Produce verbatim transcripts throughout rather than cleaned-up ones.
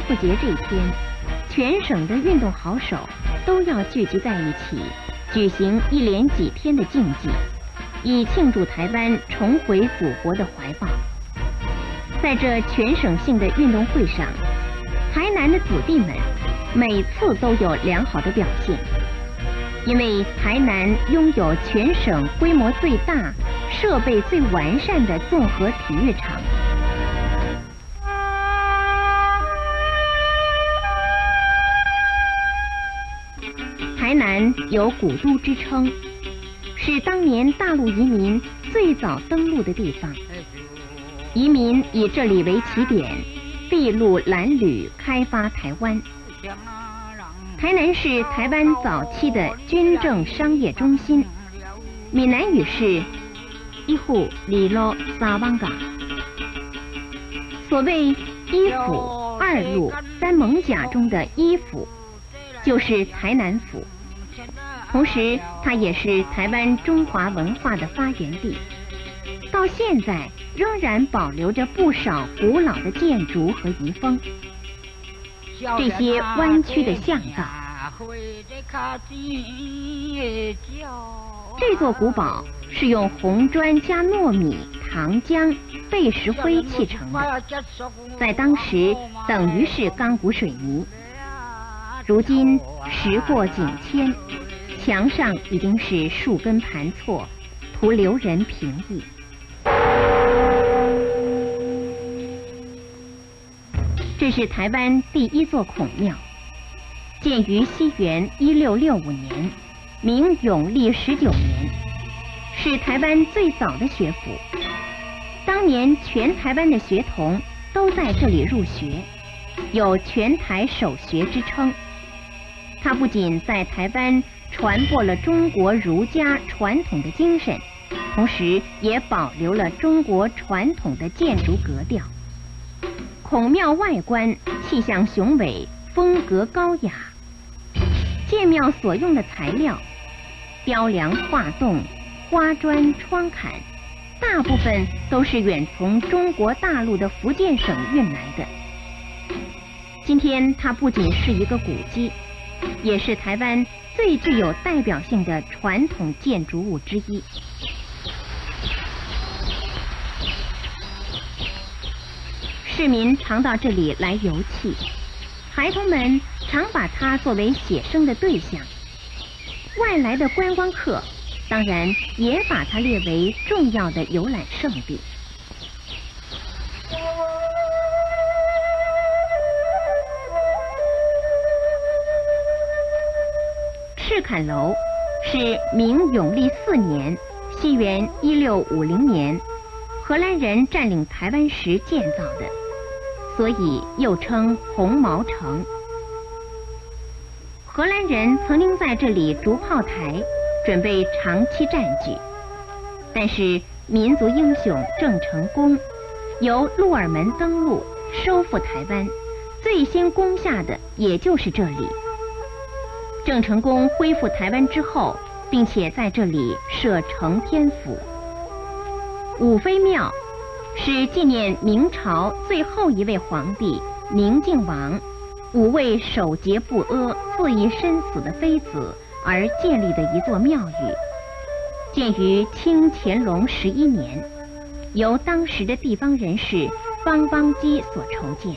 复节这一天，全省的运动好手都要聚集在一起，举行一连几天的竞技，以庆祝台湾重回祖国的怀抱。在这全省性的运动会上，台南的子弟们每次都有良好的表现，因为台南拥有全省规模最大、设备最完善的综合体育场。台南有古都之称，是当年大陆移民最早登陆的地方。移民以这里为起点，筚路蓝缕，开发台湾。台南是台湾早期的军政商业中心，闽南语是一户里罗萨旺嘎。所谓一府、二路、三艋甲中的一府，就是台南府。同时，它也是台湾中华文化的发源地，到现在仍然保留着不少古老的建筑和遗风。这些弯曲的巷道，这座古堡是用红砖加糯米、糖浆、碚石灰砌成的，在当时等于是钢骨水泥。如今时过境迁，墙上已经是树根盘错，图留人评议。这是台湾第一座孔庙，建于西元一六六五年，明永历十九年，是台湾最早的学府。当年全台湾的学童都在这里入学，有全台首学之称。它不仅在台湾传播了中国儒家传统的精神，同时也保留了中国传统的建筑格调。孔庙外观气象雄伟，风格高雅。建庙所用的材料，雕梁画栋、花砖窗槛，大部分都是远从中国大陆的福建省运来的。今天它不仅是一个古迹，也是台湾最具有代表性的传统建筑物之一。市民常到这里来游憩，孩童们常把它作为写生的对象。外来的观光客当然也把它列为重要的游览胜地。赤坎楼是明永历四年，西元一六五零年，荷兰人占领台湾时建造的，所以又称红毛城。荷兰人曾经在这里筑炮台，准备长期占据，但是民族英雄郑成功由鹿耳门登陆，收复台湾，最先攻下的也就是这里。郑成功恢复台湾之后，并且在这里设承天府。武妃庙是纪念明朝最后一位皇帝明靖王五位守节不阿、自缢身死的妃子而建立的一座庙宇，建于清乾隆十一年，由当时的地方人士方邦基所筹建。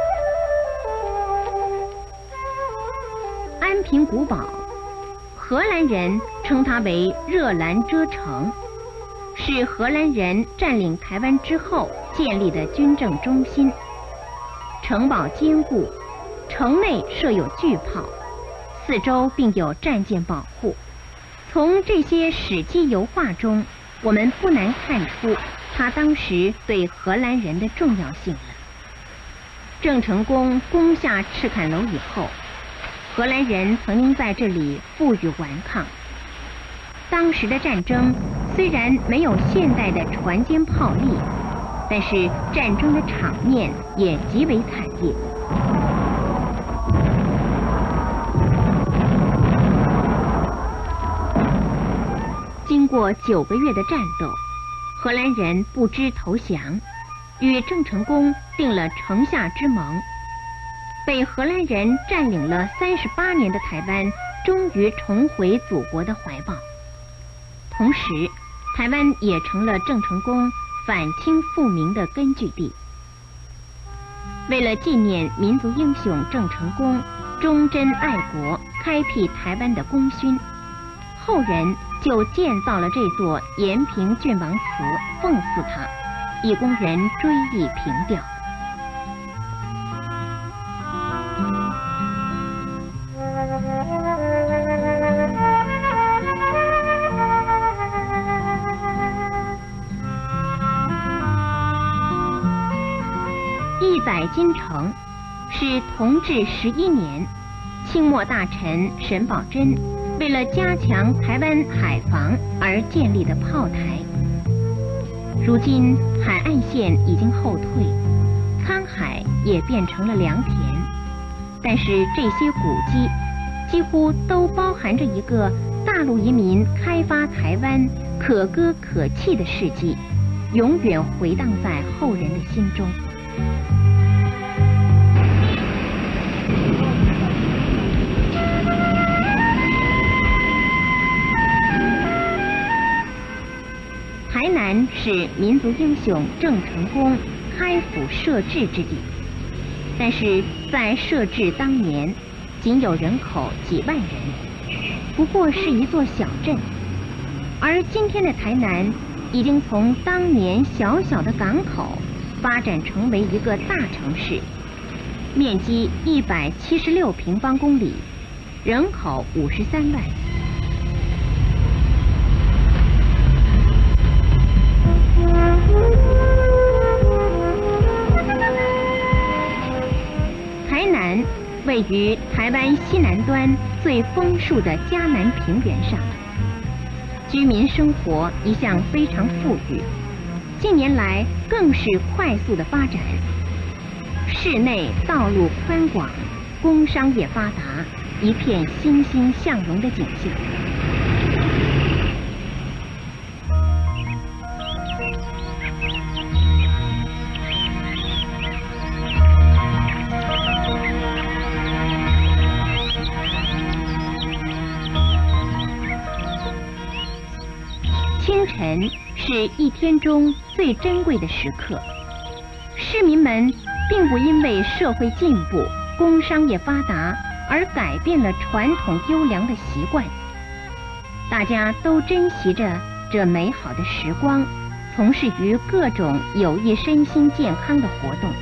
安平古堡，荷兰人称它为热兰遮城，是荷兰人占领台湾之后建立的军政中心。城堡坚固，城内设有巨炮，四周并有战舰保护。从这些史迹油画中，我们不难看出它当时对荷兰人的重要性了。郑成功攻下赤坎楼以后，荷兰人曾经在这里负隅顽抗。当时的战争虽然没有现代的船坚炮利，但是战争的场面也极为惨烈。经过九个月的战斗，荷兰人不知投降，与郑成功定了城下之盟。 被荷兰人占领了三十八年的台湾，终于重回祖国的怀抱。同时，台湾也成了郑成功反清复明的根据地。为了纪念民族英雄郑成功忠贞爱国、开辟台湾的功勋，后人就建造了这座延平郡王祠，奉祀他，以供人追忆凭吊。义载金城是同治十一年，清末大臣沈葆桢为了加强台湾海防而建立的炮台。如今海岸线已经后退，沧海也变成了良田，但是这些古迹几乎都包含着一个大陆移民开发台湾可歌可泣的事迹，永远回荡在后人的心中。台南是民族英雄郑成功开府设置之地，但是在设置当年，仅有人口几万人，不过是一座小镇。而今天的台南，已经从当年小小的港口，发展成为一个大城市，面积一百七十六平方公里，人口五十三万。台南位于台湾西南端最丰庶的嘉南平原上，居民生活一向非常富裕，近年来更是快速的发展。市内道路宽广，工商业发达，一片欣欣向荣的景象。清晨是一天中最珍贵的时刻，市民们并不因为社会进步、工商业发达而改变了传统优良的习惯，大家都珍惜着这美好的时光，从事于各种有益身心健康的活动。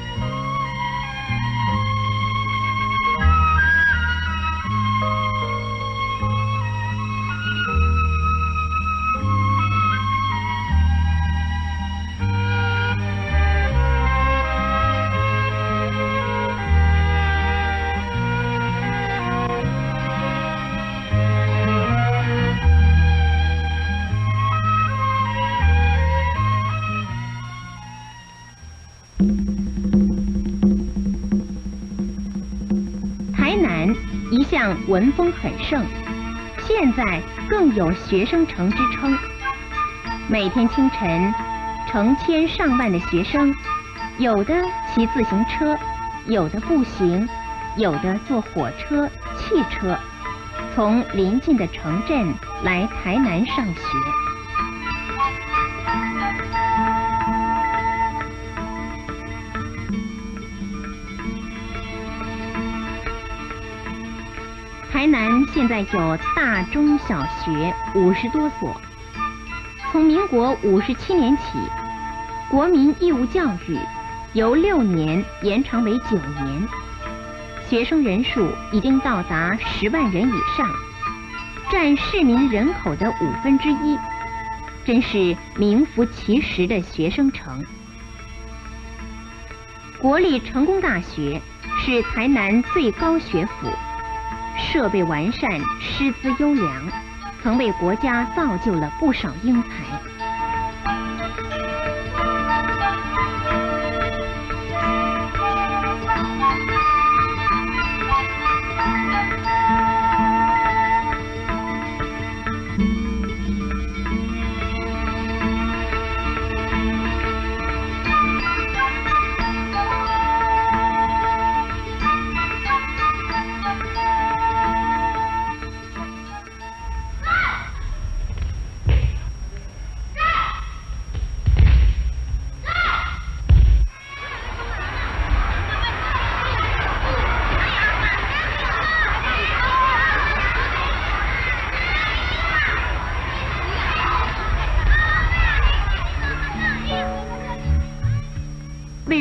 台南一向文风很盛，现在更有学生城之称。每天清晨，成千上万的学生，有的骑自行车，有的步行，有的坐火车、汽车，从邻近的城镇来台南上学。台南现在有大中小学五十多所。从民国五十七年起，国民义务教育由六年延长为九年，学生人数已经到达十万人以上，占市民人口的五分之一，真是名副其实的学生城。国立成功大学是台南最高学府，设备完善，师资优良，曾为国家造就了不少英才。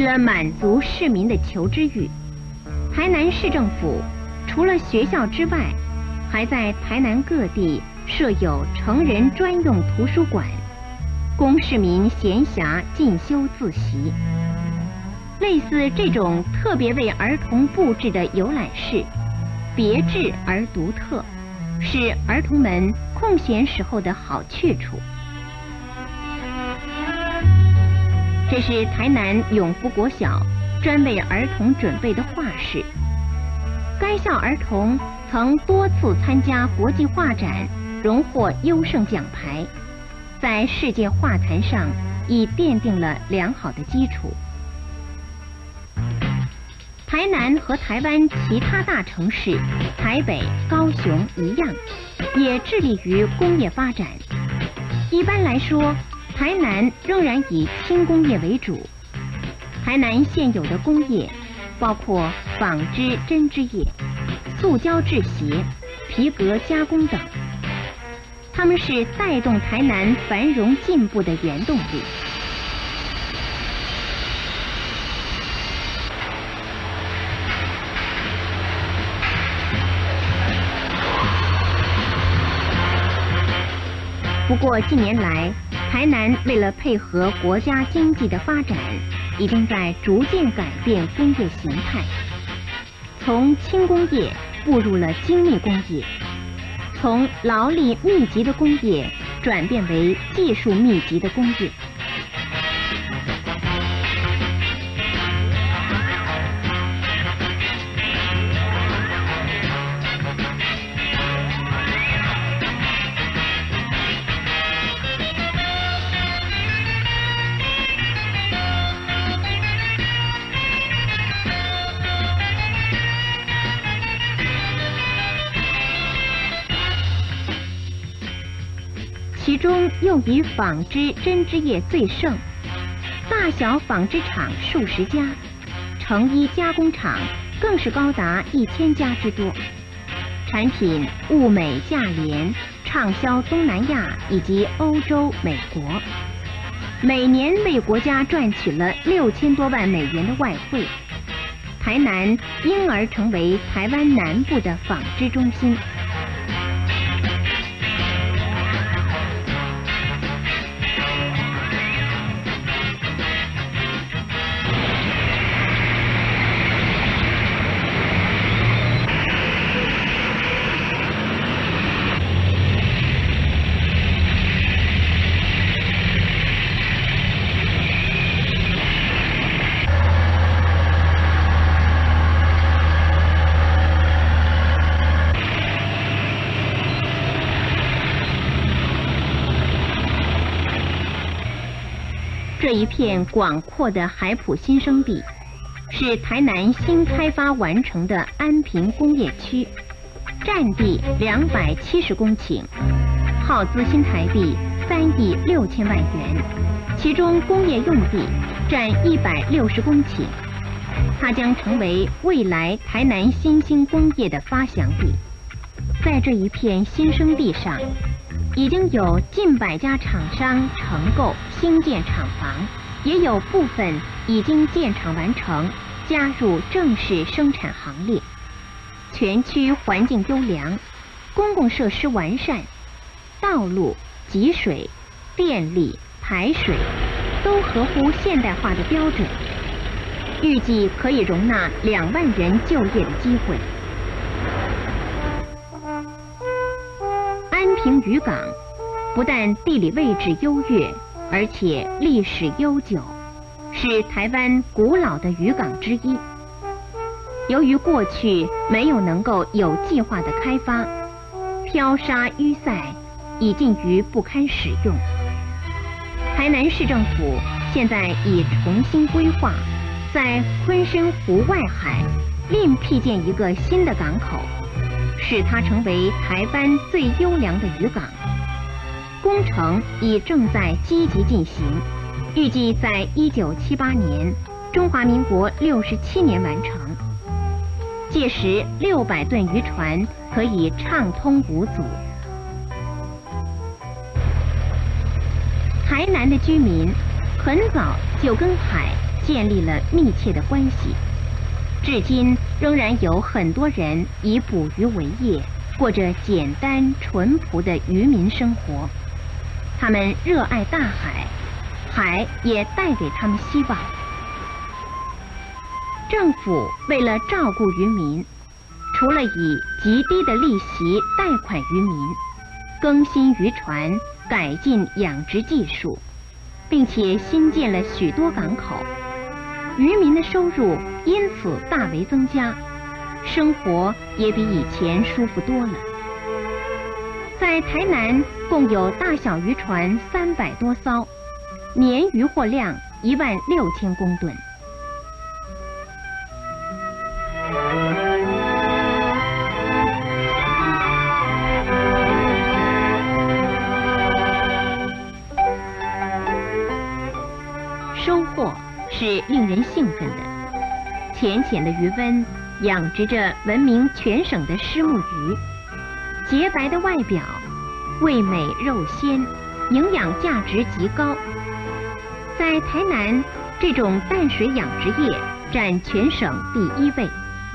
了满足市民的求知欲，台南市政府除了学校之外，还在台南各地设有成人专用图书馆，供市民闲暇进修自习。类似这种特别为儿童布置的游览室，别致而独特，是儿童们空闲时候的好去处。这是台南永福国小专为儿童准备的画室。该校儿童曾多次参加国际画展，荣获优胜奖牌，在世界画坛上已奠定了良好的基础。台南和台湾其他大城市台北、高雄一样，也致力于工业发展。一般来说，台南仍然以轻工业为主。台南现有的工业包括纺织针织业、塑胶制鞋、皮革加工等，它们是带动台南繁荣进步的原动力。不过近年来，台南为了配合国家经济的发展，已经在逐渐改变工业形态，从轻工业步入了精密工业，从劳力密集的工业转变为技术密集的工业。其中又以纺织针织业最盛，大小纺织厂数十家，成衣加工厂更是高达一千家之多，产品物美价廉，畅销东南亚以及欧洲、美国，每年为国家赚取了六千多万美元的外汇。台南因而成为台湾南部的纺织中心。这一片广阔的海埔新生地，是台南新开发完成的安平工业区，占地两百七十公顷，耗资新台币三亿六千万元，其中工业用地占一百六十公顷，它将成为未来台南新兴工业的发祥地。在这一片新生地上，已经有近百家厂商承购兴建厂房，也有部分已经建厂完成，加入正式生产行列。全区环境优良，公共设施完善，道路、集水、电力、排水都合乎现代化的标准，预计可以容纳两万人就业的机会。安平渔港不但地理位置优越，而且历史悠久，是台湾古老的渔港之一。由于过去没有能够有计划的开发，漂沙淤塞已近于不堪使用。台南市政府现在已重新规划，在昆深湖外海另辟建一个新的港口，使它成为台湾最优良的渔港。工程已正在积极进行，预计在一九七八年，中华民国六十七年完成。届时，六百吨渔船可以畅通无阻。台南的居民很早就跟海建立了密切的关系。至今仍然有很多人以捕鱼为业，过着简单淳朴的渔民生活。他们热爱大海，海也带给他们希望。政府为了照顾渔民，除了以极低的利息贷款渔民，更新渔船，改进养殖技术，并且新建了许多港口，渔民的收入因此大为增加，生活也比以前舒服多了。在台南共有大小渔船三百多艘，年渔获量一万六千公吨。收获是令人兴奋的。浅浅的鱼温养殖着闻名全省的虱目鱼，洁白的外表，味美肉鲜，营养价值极高。在台南，这种淡水养殖业占全省第一位。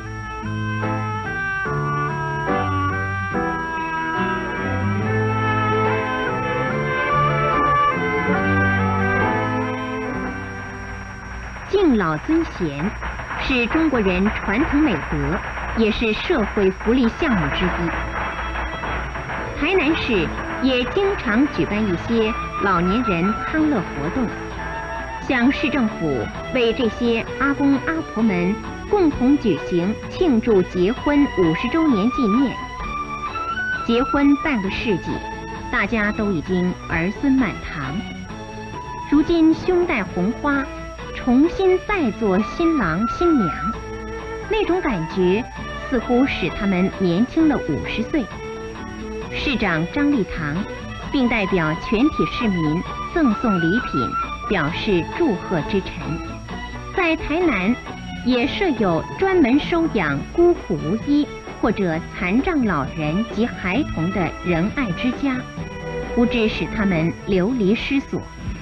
敬老尊贤是中国人传统美德，也是社会福利项目之一。台南市也经常举办一些老年人康乐活动，向市政府为这些阿公阿婆们共同举行庆祝结婚五十周年纪念。结婚半个世纪，大家都已经儿孙满堂，如今胸戴红花，重新再做新郎新娘，那种感觉似乎使他们年轻了五十岁。市长张立堂并代表全体市民赠送礼品，表示祝贺之忱。在台南也设有专门收养孤苦无依或者残障老人及孩童的仁爱之家，不致使他们流离失所。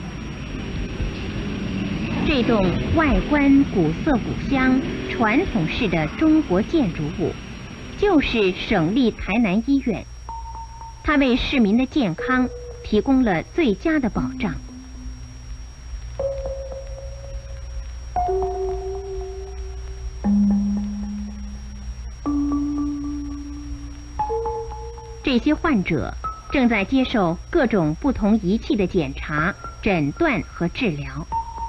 这栋外观古色古香、传统式的中国建筑物，就是省立台南医院。它为市民的健康提供了最佳的保障。这些患者正在接受各种不同仪器的检查、诊断和治疗。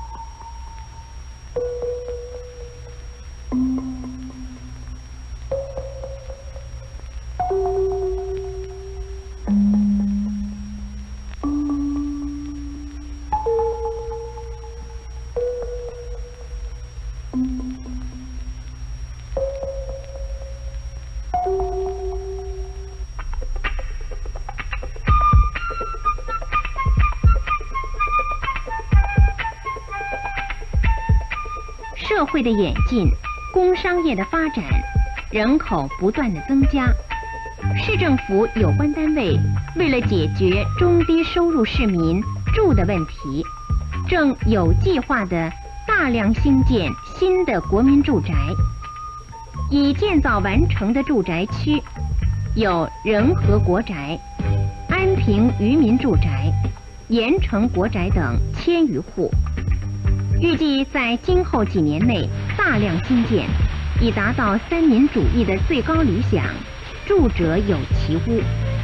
社会的演进，工商业的发展，人口不断的增加，市政府有关单位为了解决中低收入市民住的问题，正有计划地大量兴建新的国民住宅。已建造完成的住宅区有仁和国宅、安平渔民住宅、盐城国宅等千余户。预计在今后几年内大量兴建，以达到三民主义的最高理想，住者有其屋。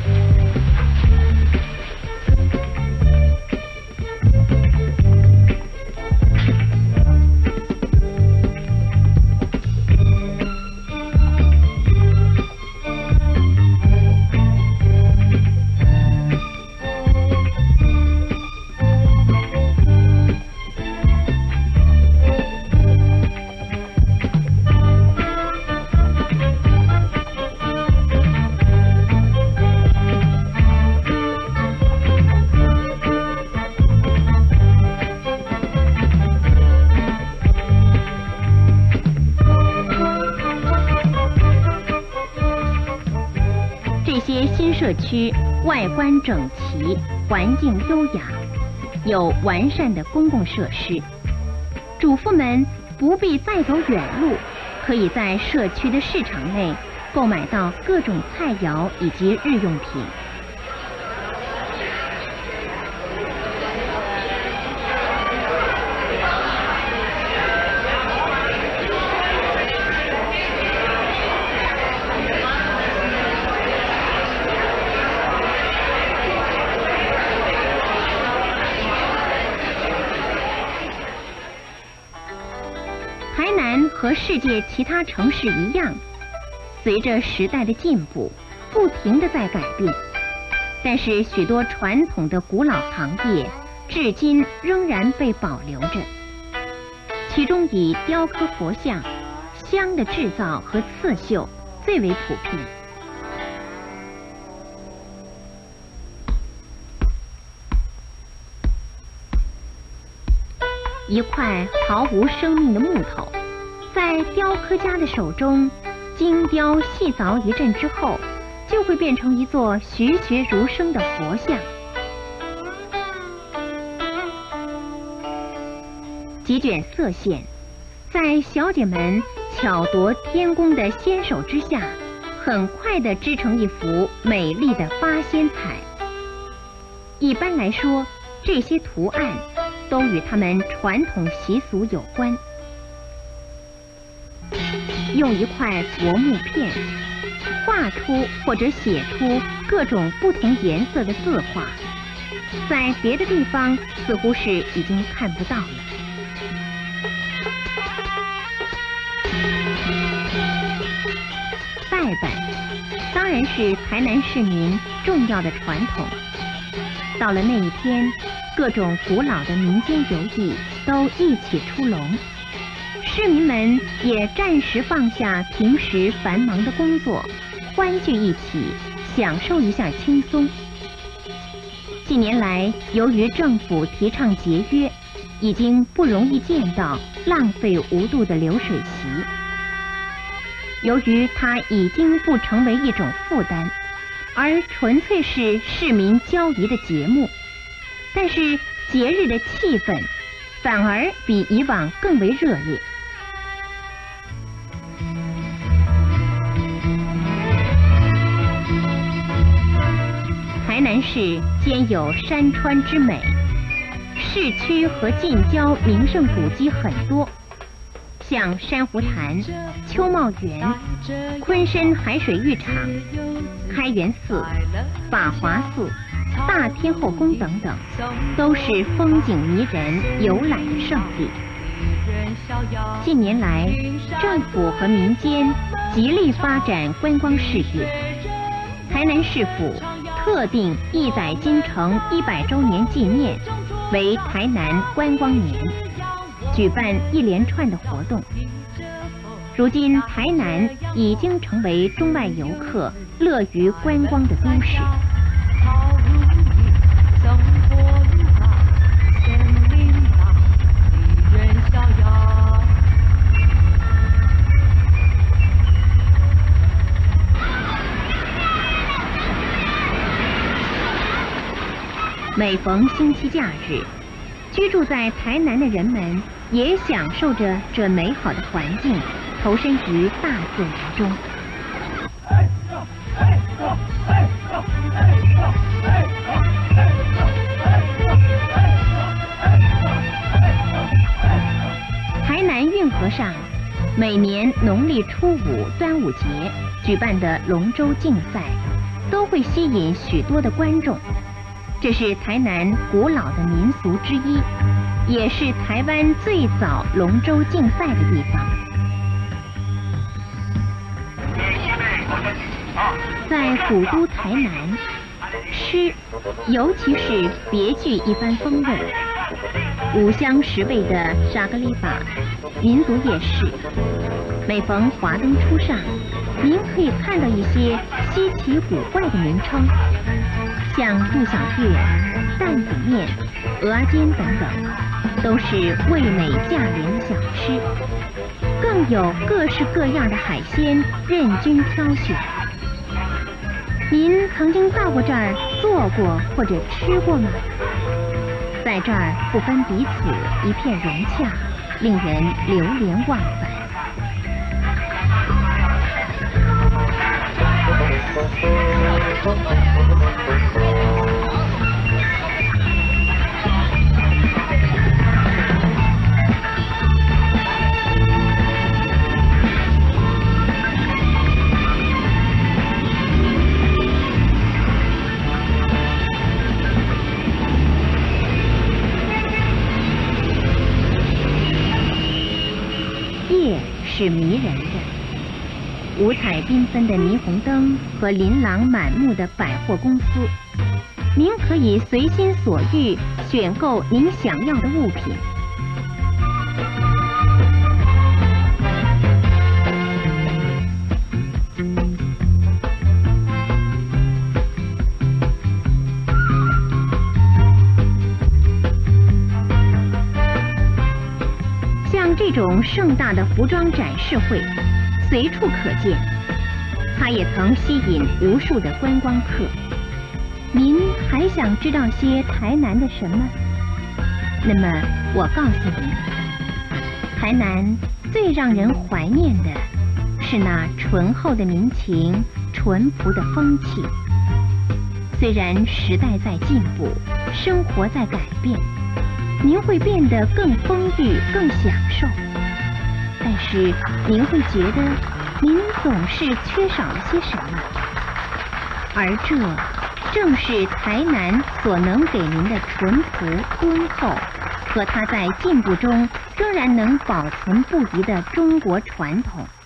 社区外观整齐，环境优雅，有完善的公共设施。 主妇们不必再走远路，可以在社区的市场内购买到各种菜肴以及日用品。台南和世界其他城市一样，随着时代的进步，不停地在改变。但是许多传统的古老行业，至今仍然被保留着。其中以雕刻佛像、香的制造和刺绣最为普遍。一块毫无生命的木头，在雕刻家的手中精雕细凿一阵之后，就会变成一座栩栩如生的佛像。几卷色线，在小姐们巧夺天工的纤手之下，很快地织成一幅美丽的八仙彩。一般来说，这些图案都与他们传统习俗有关。用一块薄木片画出或者写出各种不同颜色的字画，在别的地方似乎是已经看不到了。拜拜当然是台南市民重要的传统。到了那一天，各种古老的民间游艺都一起出笼，市民们也暂时放下平时繁忙的工作，欢聚一起，享受一下轻松。近年来，由于政府提倡节约，已经不容易见到浪费无度的流水席。由于它已经不成为一种负担，而纯粹是市民交谊的节目，但是节日的气氛反而比以往更为热烈。台南市兼有山川之美，市区和近郊名胜古迹很多，像珊瑚潭、秋茂园、昆山海水浴场、开元寺、法华寺、大天后宫等等，都是风景迷人、游览的胜地。近年来，政府和民间极力发展观光事业，台南市府特定义载金城一百周年纪念为台南观光年，举办一连串的活动。如今，台南已经成为中外游客乐于观光的都市。每逢星期假日，居住在台南的人们也享受着这美好的环境，投身于大自然中。台南运河上，每年农历初五端午节举办的龙舟竞赛，都会吸引许多的观众。这是台南古老的民俗之一，也是台湾最早龙舟竞赛的地方。在古都台南，吃尤其是别具一番风味。五香十味的沙格里法民族夜市，每逢华灯初上，您可以看到一些稀奇古怪的名称，像杜小月、担子面、鹅煎等等，都是味美价廉的小吃。更有各式各样的海鲜任君挑选。您曾经到过这儿坐过或者吃过吗？在这儿不分彼此，一片融洽， 令人流连忘返。夜是迷人的，五彩缤纷的霓虹灯和琳琅满目的百货公司，您可以随心所欲选购您想要的物品。像这种盛大的服装展示会，随处可见，它也曾吸引无数的观光客。您还想知道些台南的什么？那么我告诉您，台南最让人怀念的是那醇厚的民情、淳朴的风气。虽然时代在进步，生活在改变，您会变得更丰裕、更享受，但是您会觉得您总是缺少了些什么，而这正是台南所能给您的淳朴敦厚，和它在进步中仍然能保存不移的中国传统。